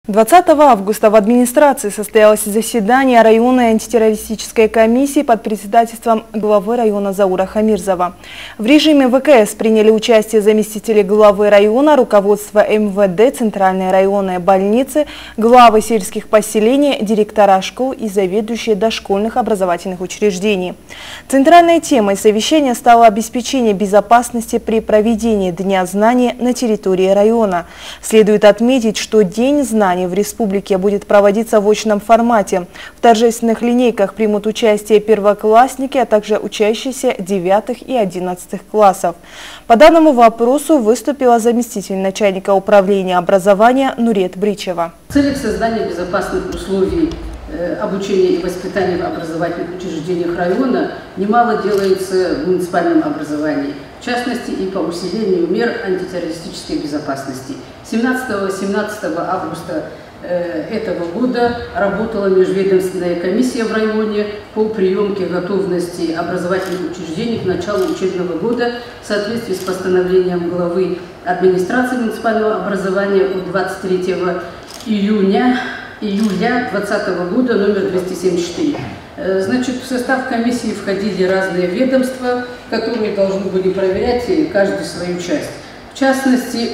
20 августа в администрации состоялось заседание районной антитеррористической комиссии под председательством главы района Заура Хамирзова. В режиме ВКС приняли участие заместители главы района, руководство МВД, Центральной районной больницы, главы сельских поселений, директора школ и заведующие дошкольных образовательных учреждений. Центральной темой совещания стало обеспечение безопасности при проведении Дня знаний на территории района. Следует отметить, что День знаний в республике будет проводиться в очном формате. В торжественных линейках примут участие первоклассники, а также учащиеся 9 и 11 классов. По данному вопросу выступила заместитель начальника управления образования Нурет Бричева. В целях создания безопасных условий обучения и воспитания в образовательных учреждениях района немало делается в муниципальном образовании, в частности и по усилению мер антитеррористической безопасности. 17-18 августа этого года работала межведомственная комиссия в районе по приемке готовности образовательных учреждений к началу учебного года в соответствии с постановлением главы администрации муниципального образования от 23 июля 2020 года номер 274. Значит, в состав комиссии входили разные ведомства, которые должны были проверять каждую свою часть. В частности,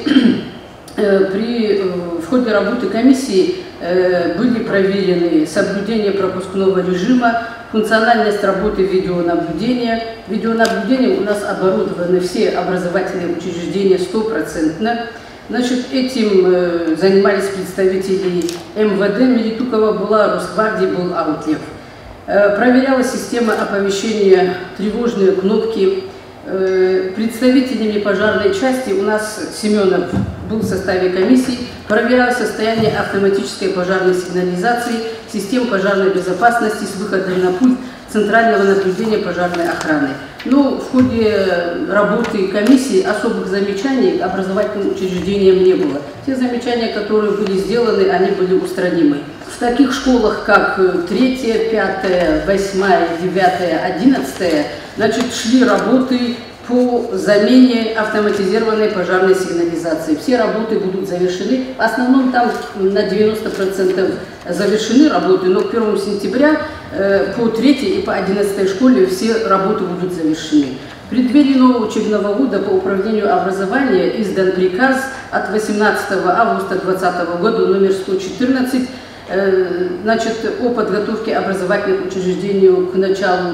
в ходе работы комиссии были проверены соблюдение пропускного режима, функциональность работы видеонаблюдения. Видеонаблюдением у нас оборудованы все образовательные учреждения 100%. Значит, этим занимались представители МВД, Мелитукова была, Росгвардии был Аутлев. Проверялась система оповещения, тревожные кнопки. Представителями пожарной части у нас Семенов был в составе комиссии, проверялось состояние автоматической пожарной сигнализации, систем пожарной безопасности с выходом на пульт центрального наблюдения пожарной охраны. Но в ходе работы комиссии особых замечаний к образовательным учреждениям не было. Те замечания, которые были сделаны, они были устранимы. В таких школах, как 3, 5, 8, 9, 11, значит, шли работы по замене автоматизированной пожарной сигнализации. Все работы будут завершены. В основном там на 90% завершены работы, но к 1 сентября по 3 и по 11 школе все работы будут завершены. В преддверии нового учебного года по управлению образования издан приказ от 18 августа 2020 года номер 114 значит, о подготовке образовательных учреждений к началу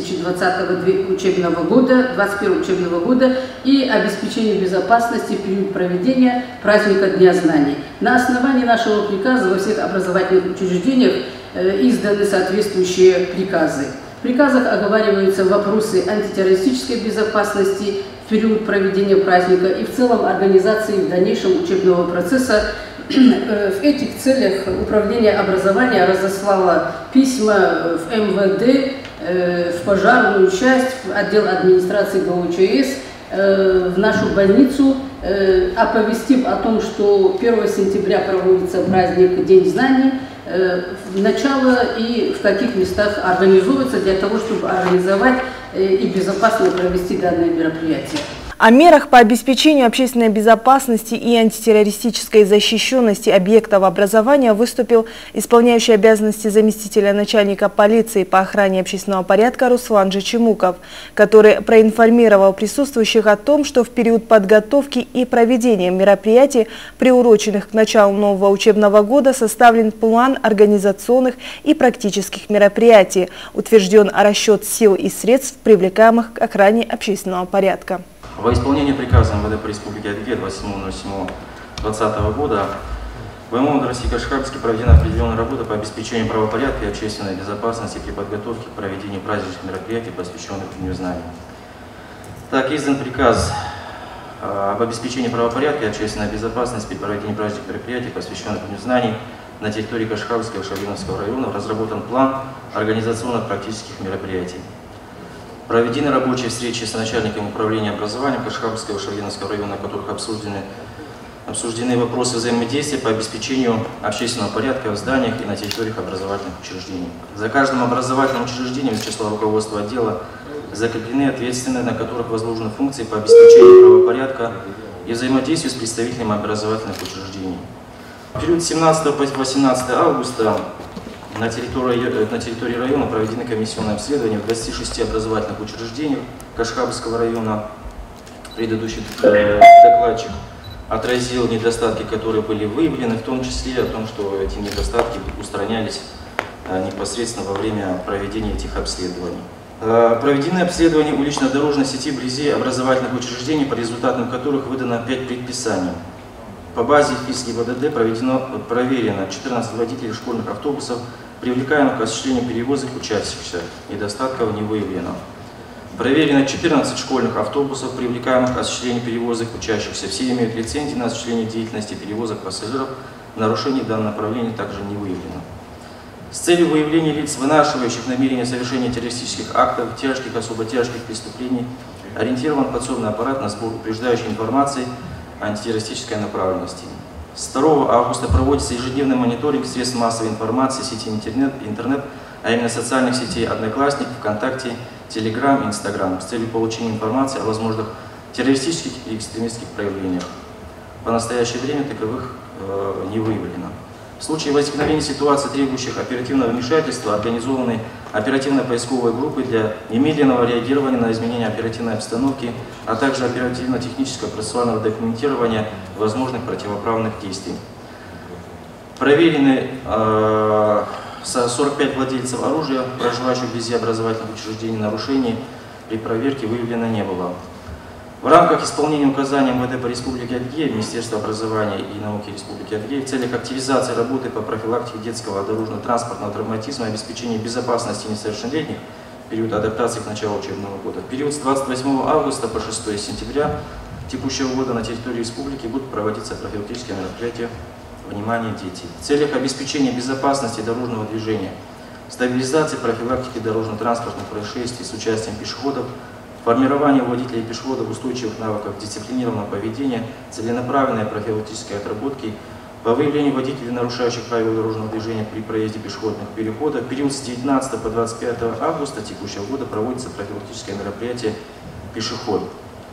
2020 учебного года, 2021 учебного года и обеспечению безопасности в период проведения праздника Дня знаний. На основании нашего приказа во всех образовательных учреждениях изданы соответствующие приказы. В приказах оговариваются вопросы антитеррористической безопасности в период проведения праздника и в целом организации в дальнейшем учебного процесса. В этих целях Управление образования разослало письма в МВД, в пожарную часть, в отдел администрации ГОЧС, в нашу больницу, оповестив о том, что 1 сентября проводится праздник День знаний, начало и в каких местах организуется для того, чтобы организовать и безопасно провести данное мероприятие. О мерах по обеспечению общественной безопасности и антитеррористической защищенности объектов образования выступил исполняющий обязанности заместителя начальника полиции по охране общественного порядка Руслан Джичемуков, который проинформировал присутствующих о том, что в период подготовки и проведения мероприятий, приуроченных к началу нового учебного года, составлен план организационных и практических мероприятий, утвержден расчет сил и средств, привлекаемых к охране общественного порядка. Во исполнение приказа МВД по Республике Адыгея 27.07.2020 года в МО России Кашкарске проведена определенная работа по обеспечению правопорядка и общественной безопасности при подготовке к проведению праздничных мероприятий, посвященных Дню знаний. Так, издан приказ об обеспечении правопорядка и общественной безопасности при проведении праздничных мероприятий, посвященных Дню знаний на территории Кашкарского и Шавлиновского районов, разработан план организационно-практических мероприятий. Проведены рабочие встречи с начальником управления образованием Кашкарского и Шавлиновского района, в которых обсуждены вопросы взаимодействия по обеспечению общественного порядка в зданиях и на территориях образовательных учреждений. За каждым образовательным учреждением из числа руководства отдела закреплены ответственные, на которых возложены функции по обеспечению правопорядка и взаимодействию с представителями образовательных учреждений. В период с 17 по 18 августа на территории района проведены комиссионные обследования в 26 образовательных учреждениях Кашхабского района. Предыдущий докладчик отразил недостатки, которые были выявлены, в том числе о том, что эти недостатки устранялись непосредственно во время проведения этих обследований. Проведены обследования улично-дорожной сети вблизи образовательных учреждений, по результатам которых выдано 5 предписаний. По базе ФИС ГИБДД проверено 14 водителей школьных автобусов, привлекаемых к осуществлению перевозок учащихся. Недостатков не выявлено. Проверено 14 школьных автобусов, привлекаемых к осуществлению перевозок учащихся. Все имеют лицензии на осуществление деятельности перевозок пассажиров. Нарушений в данном направлении также не выявлено. С целью выявления лиц, вынашивающих намерение совершения террористических актов, тяжких, особо тяжких преступлений, ориентирован подсобный аппарат на сбор упреждающей информации антитеррористической направленности. С 2 августа проводится ежедневный мониторинг средств массовой информации, сети интернет, а именно социальных сетей Одноклассник, ВКонтакте, Телеграм, Инстаграм, с целью получения информации о возможных террористических и экстремистских проявлениях. По настоящее время таковых не выявлено. В случае возникновения ситуаций, требующих оперативного вмешательства, организованы оперативно-поисковые группы для немедленного реагирования на изменения оперативной обстановки, а также оперативно-технического процессуального документирования возможных противоправных действий. Проверены 45 владельцев оружия, проживающих вблизи образовательных учреждений. Нарушений при проверке выявлено не было. В рамках исполнения указаний МВД по Республике Адыгея, Министерства образования и науки Республики Адыгея в целях активизации работы по профилактике детского дорожно-транспортного травматизма и обеспечения безопасности несовершеннолетних в период адаптации к началу учебного года. В период с 28 августа по 6 сентября текущего года на территории республики будут проводиться профилактические мероприятия «Внимание, дети!» в целях обеспечения безопасности дорожного движения, стабилизации профилактики дорожно-транспортных происшествий с участием пешеходов, формирование у водителей и пешеходов устойчивых навыков дисциплинированного поведения, целенаправленной профилактической отработки, по выявлению водителей, нарушающих правила дорожного движения при проезде пешеходных переходов. В период с 19 по 25 августа текущего года проводится профилактическое мероприятие «Пешеход».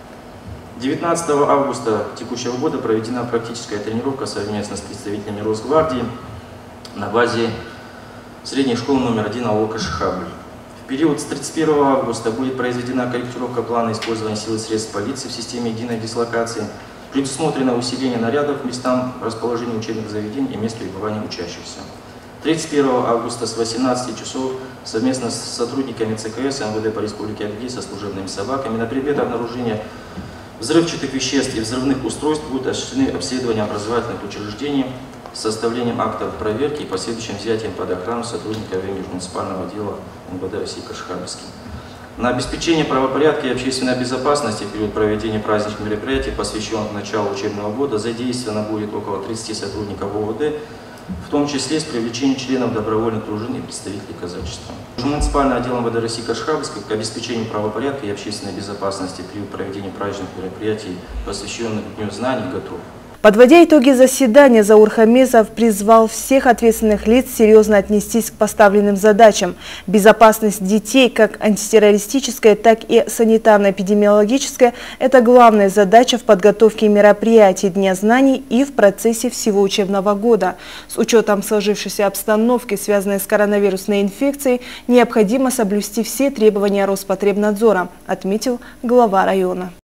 19 августа текущего года проведена практическая тренировка совместно с представителями Росгвардии на базе средней школы номер 1 АО Кашхабль. В период с 31 августа будет произведена корректировка плана использования сил и средств полиции в системе единой дислокации. Предусмотрено усиление нарядов к местам расположения учебных заведений и мест пребывания учащихся. 31 августа с 18 часов совместно с сотрудниками ЦКС и МВД по Республике Адыгея со служебными собаками на предмет обнаружения взрывчатых веществ и взрывных устройств будут осуществлены обследования образовательных учреждений с составлением актов проверки и последующим взятием под охрану сотрудников межмуниципального отдела МВД России Кашхабский. На обеспечение правопорядка и общественной безопасности в период проведения праздничных мероприятий, посвященных началу учебного года, задействовано будет около 30 сотрудников ОВД, в том числе с привлечением членов добровольных дружин и представителей казачества. Муниципальный отдел МВД России Кашхабский к обеспечению правопорядка и общественной безопасности в период проведения праздничных мероприятий, посвященных Дню знаний, готов. Подводя итоги заседания, Заур Хамирзов призвал всех ответственных лиц серьезно отнестись к поставленным задачам. Безопасность детей, как антитеррористическая, так и санитарно-эпидемиологическая – это главная задача в подготовке мероприятий Дня знаний и в процессе всего учебного года. С учетом сложившейся обстановки, связанной с коронавирусной инфекцией, необходимо соблюсти все требования Роспотребнадзора, отметил глава района.